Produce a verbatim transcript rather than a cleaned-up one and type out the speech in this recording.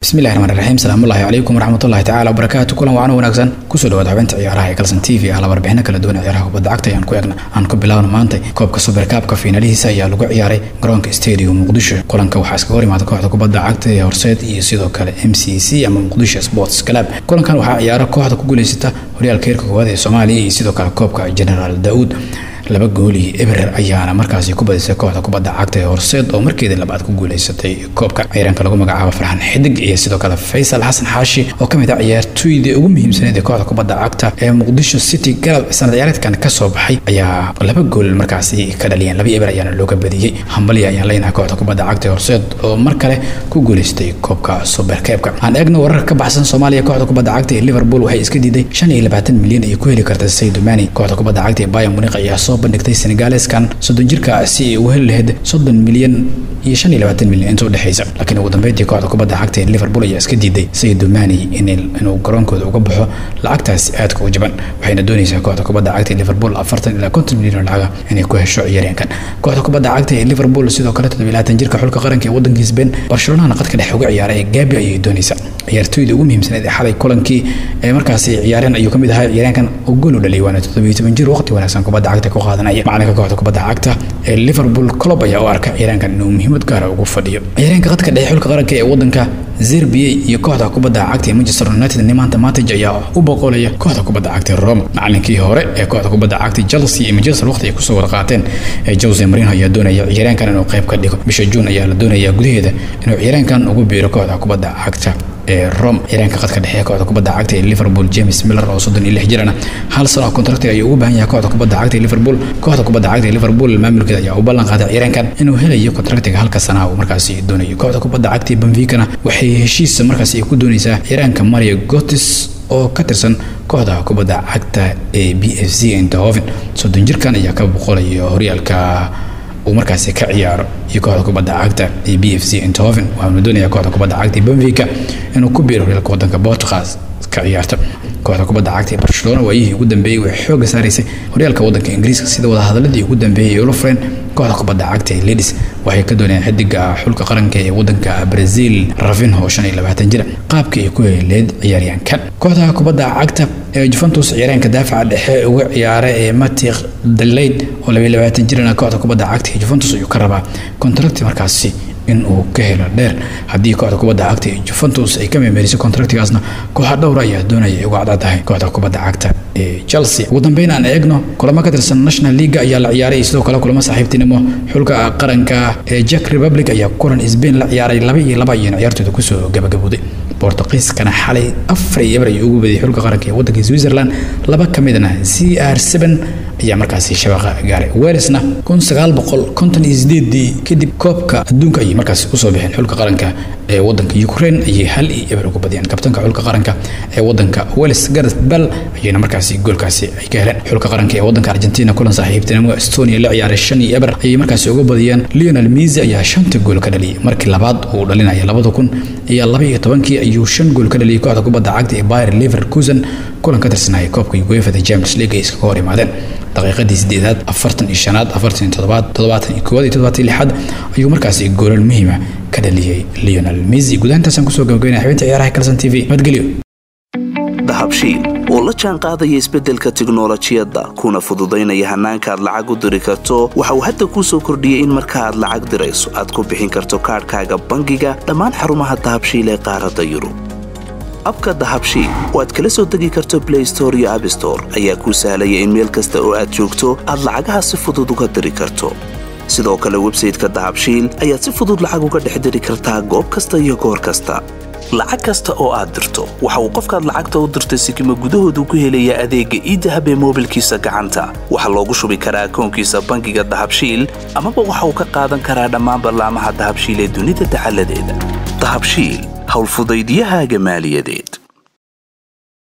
بسم الله الرحمن الرحيم السلام الله عليكم ورحمة الله تعالى وبركاته كلهم وعنو وناكسن كسو دواد حبنت عيارها كلسن تي في على بربحنا كلا دون عيارها وبدا عقتا يان كويقنا عن كبلاون مانتي كوبكا سوبر كابكا فيناليسا يا لوغو عياري غرونك ستاديوم مقدشو كلانكا waxaa iska hor imaada kooxda kubadda cagta ee Horseed iyo sidoo kale M C C ama Muqdisho Sports Club kulankan waxaa ciyaaro kooxda ku guuleysata horyaalka heerka koowaad ee Soomaaliya iyo sidoo kale koobka General Daoud laba gool iyo eber ayaana markaasi ku badisay kooxda kubadda cagta ee Horseed oo markeedii labaad ku guuleysatay koobka ciyaarka lagu magacaabo Farxan Xidig iyo sidoo kale Faisal Xasan Xaashi oo kamid ah ciyaartoydii ugu muhiimsanayd ee kooxda kubadda cagta ee Muqdisho City Club sanad ciyaareedkan ka soo baxay ayaa laba gool markaasi ka dhaliyeen laba eber ayaana looga badiyay Hambali ayaa leenahay kooxda kubadda cagta ee Horseed oo mar kale ku guuleystay koobka Super Cup aan eegno warar ka baxsan Soomaaliya kooxda kubadda cagta ee Liverpool waxay iska diiday shan iyo labaatan milyan ay ku heli kartaa Sadio Mane kooxda kubadda cagta ee Bayern Munich ayaa soo bandhigtay Senegalese kan soddon jirka si uu heli lahayd soddon milyan iyo shan iyo labaatan milyan inta u dhaxaysa laakiin ugu dambeyntii kooxda kubadda cagta ee Liverpool ayaa iska diiday Sadio Mane inuu garoonkooda uga baxo lacagtaas aad ku jaban waxayna doonaysaa kooxda kubadda cagta ee Liverpool afartan ilaa konton milyan lacag inay ku hesho ciyaaryahankan kooxda kubadda cagta ee Liverpool sidoo kale toddoba iyo labaatan jirka xulka qaranka ee waddanka Spain Barcelona qadka dhex uga ciyaaray Gabi ayay doonaysaa ciyaartoyda ugu muhiimsanayd ee xalay kulankii ee markaasi ciyaareen ayuu kamid ahaa ciyaaryahankan oo gool u dhaliyay waana toddoba iyo toban jir waqti wanaagsan kubadda cagta ku qaadanaya macalinka kooxda kubadda cagta ee Liverpool Club ayaa u arka ciyaaryahankan inuu muhiimad gaar ah ugu fadhiyo ciyaaryahanka qadka dhex xulka qaranka ee waddanka Serbia iyo kooxda kubadda cagta ee Manchester United nimaanta Matic ayaa u boqolaya kooxda kubadda cagta ee Roma macalinkii hore ee kooxda kubadda cagta Chelsea iyo Manchester waqti ay ku soo wada qaateen ee Jose Mourinho ayaa doonaya ciyaaryahankan inuu qayb ka dhigo bisha June ayaa la doonaya gudaheeda inuu ciyaaryahankan ugu biiro kooxda kubadda cagta ee Rome ciyaaryahanka qadka dhexe ee kooxda kubadda cagta ee Liverpool James Milner oo soddon iyo lix jir ah hal sano kontrakti ayuu ugu baahan yahay kooxda kubadda cagta ee Liverpool kooxda kubadda cagta ee Liverpool maamulkeeda ayaa u ballan qaaday ciyaaryahankan inuu helayo kontraktiga halka sano uu markaasi doonayo kooxda kubadda cagta ee Benfica waxay heshiis markaasi ku doonaysaa ciyaaryahanka Mario Götze oo ka tirsan kooxda kubadda cagta ee B F C Eindhoven soddon jirkan ayaa ka boqolaya horyaalka uu markaasi ka ciyaaro iyo kooxda kubadda cagta ee B F C Eindhoven waxaanu doonayaa kooxda kubadda cagta ee Benfica inuu ku biiro horyaalka waddanka Portugal ka ciyaarto kooxda kubadda cagta ee Barcelona waayihii ugu dambeeyay way xoog saaraysay horyaalka waddanka Ingiriiska sida wada hadaladii ugu dambeeyay ee Lovren kooxda kubadda cagta ee Leeds waxay ka doonayaan xidiga xulka qaranka ee waddanka Brazil Rafinho shan iyo labaatan jir qaabka ay ku heleen ciyaaryahankan kooxda kubadda cagta ee Juventus ciyaaryahanka daafaca dhexe uga ciyaaray ee Matic Delayed oo laba iyo labaatan jir ah kooxda kubadda cagta ee Juventus ayuu ka rabaa kontrakti markaasi in uu ka helo dheer haddii kooxda kubadda cagta ee Juventus ay ka meemeeriso kontraktigaasna kooxda dhowr ayaa doonaya uga caddahay kooxda kubadda cagta ee Chelsea ugu dambeyn aan eegno kulamo ka tirsan National League ayaa la ciyaaray sidoo kale kulamo saaxiibtinimo xulka qaranka ee Czech Republic ayaa kulan Spain la ciyaaray laba iyo laba iyo ciyaartooyda ku soo gabagabowday Portugiiskana xalay afar iyo eber ayuu ugu badiyay xulka qaranka ee waddanka Switzerland laba kamidna C R seven ayaa markaasi shabaqa gaaray Walesna kun sagaal boqol konton iyo sideed kadib koobka adduunka ay markaasi u soo bixeen xulka qaranka ee waddanka Ukraine ayay hal iyo eber ugu badiyeen kabtanka xulka qaranka ee waddanka Wales Gareth Bale ayayna markaasi goolkaasi ay ka heleen xulka qaranka ee waddanka Argentina kulan saaxiibtinimo Estonia la ciyaaray shan iyo eber ayay markaasi ugu badiyeen Lionel Messi ayaa shanta gool ka dhaliyay markii labaad uu dhalinayay laba kun iyo laba iyo tobankii ayuu shan gool ka dhaliyay kooxda kubadda cagta ee Bayer Leverkusen kulan ka tirsanay koobka UEFA Champions League iska hor yimaadeen daqiiqadii sideedaad afartan iyo shanaad afartan iyo toddobaad toddobaatan iyo koowaad iyo toddobaatan iyo lixaad ayuu markaasi goolal muhiim ah ka dhaliyay Lionel Messi gudahantaasaan kusoo gabagabeynay xubinta ciyaaraha Kalsan T V madgeliyo dahabshiil oo la jaan qaadaya isbeddelka tiknoolajiyadda kuna fududaynaya hannaanka aad lacag u diri karto waxa uu hadda kuu soo kordhiyey in marka aad lacag dirayso aad ku bixin karto kaadhkaaga bangiga dhammaan xarumaha dahabshiil ee qaaradda Yurub abka dahabshiil oo aad kala soo degi karto Play Store iyo App Store ayaa kuu sahlaya in meel kasta oo aad joogto aad lacagaha si fudud uga diri karto sidoo kale website-ka dahabshiil ayaad si fudud lacag uga dhex diri kartaa goob kasta iyo goor kasta lacag kasta oo aad dirto waxa uu qofkaad lacagta u dirtay sikimo gudahoodu ku helaya adeegga e-dahab ee moobilkiisa gacanta waxa loogu shubi karaa akoonkiisa bangiga dahabshiil amaba waxa uu ka qaadan karaa dhammaan barnaamijyada dahabshiil ee dunida taxalladeeda dahabshiil hawl fudaydiyahaaga maaliyadeed